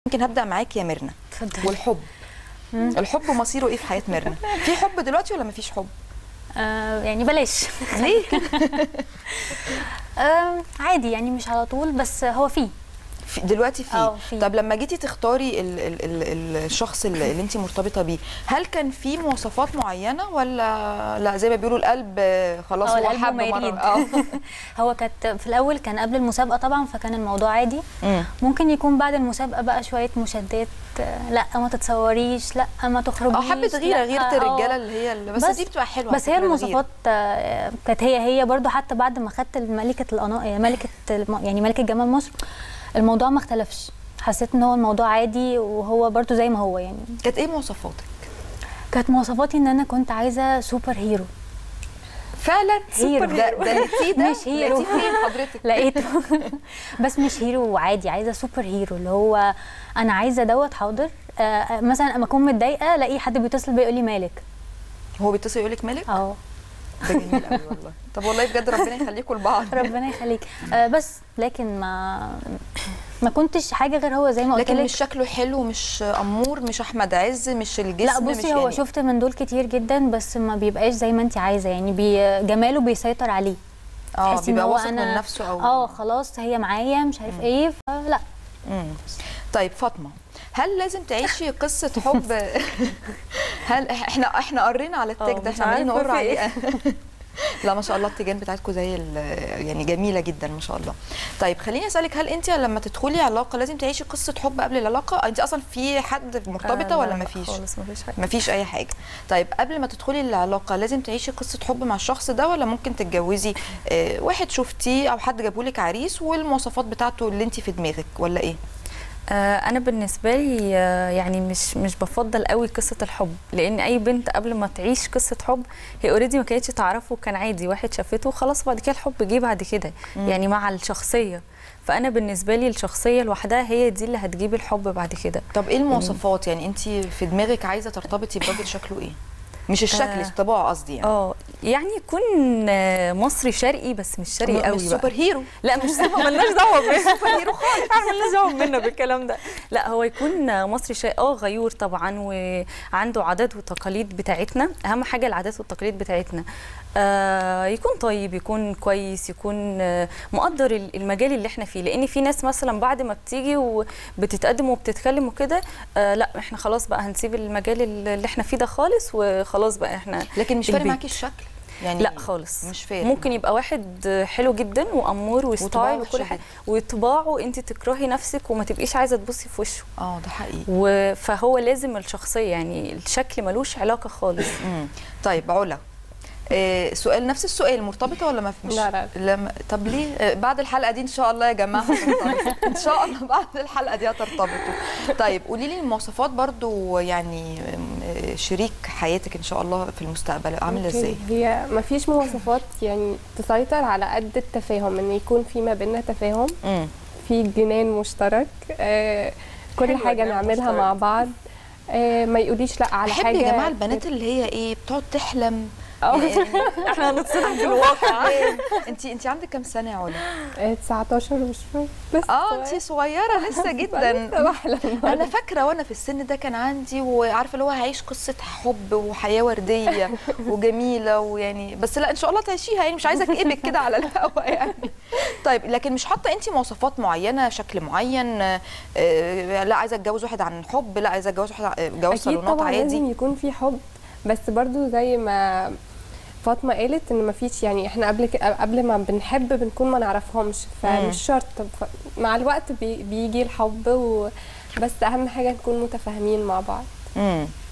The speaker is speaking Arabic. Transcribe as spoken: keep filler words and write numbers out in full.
يمكن هبدأ معاك يا ميرنا. اتفضلي. والحب مم. الحب مصيره ايه في حياة ميرنا؟ في حب دلوقتي ولا مفيش حب؟ آه يعني بلاش. ليه؟ آه عادي يعني مش على طول، بس هو فيه في دلوقتي في. اه في. طب لما جيتي تختاري ال ال ال الشخص اللي, اللي انت مرتبطه بيه، هل كان في مواصفات معينه ولا لا زي ما بيقولوا القلب خلاص هو حب مره؟ اه هو كانت في الاول كان قبل المسابقه طبعا، فكان الموضوع عادي. مم. ممكن يكون بعد المسابقه بقى شويه مشادات، لا ما تتصوريش، لا ما تخرجيش، اه حبه غيره غيره الرجاله اللي هي اللي بس, بس دي بتبقى حلوه. بس هي المواصفات كانت هي هي برضو، حتى بعد ما خدت ملكه القناه ملكه يعني ملكه جمال مصر الموضوع ما اختلفش، حسيت ان هو الموضوع عادي وهو برضو زي ما هو. يعني كانت ايه مواصفاتك؟ كانت مواصفاتي ان انا كنت عايزه سوبر هيرو. فعلا هيرو ده ده ده مش هيرو. لقيتيه فين حضرتك؟ لقيته بس مش هيرو عادي، عايزه سوبر هيرو اللي هو انا عايزه دوت حاضر. آه مثلا اما اكون متضايقه الاقي حد بيتصل بيقول لي مالك. هو بيتصل يقول لك مالك؟ اه ده جميل قوي والله. طب والله بجد ربنا يخليكم لبعض. ربنا يخليك. آه بس لكن ما ما كنتش حاجه غير هو زي ما قلت لك. لكن مش شكله حلو، مش امور، مش احمد عز، مش الجسم. لا بصي، مش هو يعني شفت من دول كتير جدا بس ما بيبقاش زي ما انت عايزه، يعني بي جماله بيسيطر عليه. اه بيبقى واثق من نفسه او اه خلاص هي معايا مش عارف ايه، فلا. امم طيب فاطمه، هل لازم تعيشي قصه حب؟ هل احنا احنا قرينا على التاج ده، احنا عمالين نقر عليه. لا ما شاء الله التيجان بتاعتكم زي يعني جميله جدا ما شاء الله. طيب خليني اسالك، هل انت لما تدخلي علاقه لازم تعيشي قصه حب قبل العلاقه؟ انت اصلا في حد مرتبطه آه ولا ما فيش؟ خالص ما فيش حاجه. ما فيش اي حاجه. طيب قبل ما تدخلي العلاقه لازم تعيشي قصه حب مع الشخص ده، ولا ممكن تتجوزي آه واحد شفتيه او حد جابولك عريس والمواصفات بتاعته اللي انت في دماغك، ولا ايه؟ آه انا بالنسبه لي آه يعني مش مش بفضل قوي قصه الحب، لان اي بنت قبل ما تعيش قصه حب هي اوريدي ما كانتش تعرفه، كان عادي واحد شافته وخلاص، بعد كده الحب جه بعد كده يعني مع الشخصيه. فانا بالنسبه لي الشخصيه لوحدها هي دي اللي هتجيب الحب بعد كده. طب ايه المواصفات؟ يعني انت في دماغك عايزه ترتبطي براجل شكله ايه؟ مش الشكل، الطباع آه قصدي. يعني اه يعني يكون مصري شرقي بس مش شرقي قوي، مش سوبر هيرو. لا مش سوبر، مالناش دعوه بالسوبر هيرو خالص، مالناش دعوه منه بالكلام ده. لا هو يكون مصري شرقي، اه غيور طبعا وعنده عادات وتقاليد بتاعتنا، اهم حاجه العادات والتقاليد بتاعتنا. آه يكون طيب، يكون كويس، يكون آه مقدر المجال اللي احنا فيه، لان في ناس مثلا بعد ما بتيجي وبتتقدم وبتتكلم وكده آه لا احنا خلاص بقى هنسيب المجال اللي احنا فيه ده خالص وخلاص بقى احنا. لكن مش فارق معاكي الشكل يعني؟ لا خالص مش فارق. ممكن يبقى واحد حلو جدا وامور وستايل وكل حاجه، وطباعه انت تكرهي نفسك وما تبقيش عايزه تبصي في وشه. اه ده حقيقي. فهو لازم الشخصيه، يعني الشكل ملوش علاقه خالص. طيب علا، آه سؤال نفس السؤال، مرتبطه ولا ما فيش؟ لا لا لما طب ليه آه بعد الحلقه دي ان شاء الله يا جماعه ان شاء الله بعد الحلقه دي هترتبطوا. طيب قولي لي المواصفات برضو، يعني شريك حياتك ان شاء الله في المستقبل عامل ازاي؟ هي ما فيش مواصفات يعني تسيطر على قد التفاهم، ان يكون في ما بيننا تفاهم، م. في جنان مشترك، آه كل حاجه نعملها مشترك مع بعض، آه ما يقوليش لا على حاجه. يا جماعه البنات اللي هي ايه بتقعد تحلم. احنا هنتصدم في الواقع. انت انت عندك كام سنه يا علا؟ تسعتاشر مش لسه. اه انت صغيره لسه جدا. انا فاكره وانا في السن ده كان عندي، وعارفه اللي هو هعيش قصه حب وحياه ورديه وجميله ويعني، بس لا ان شاء الله تعيشيها، يعني مش عايزه اكئبك كده على الهوا يعني. طيب لكن مش حاطه انت مواصفات معينه، شكل معين؟ آه لا عايزه اتجوز واحد عن حب، لا عايزه اتجوز واحد جواز صالونات عادي؟ لازم يكون في حب، بس برضو زي ما فاطمه قالت ان ما فيش، يعني احنا قبل قبل ما بنحب بنكون ما نعرفهمش، فمش شرط. مع الوقت بي بيجي الحب، وبس اهم حاجه نكون متفاهمين مع بعض. امم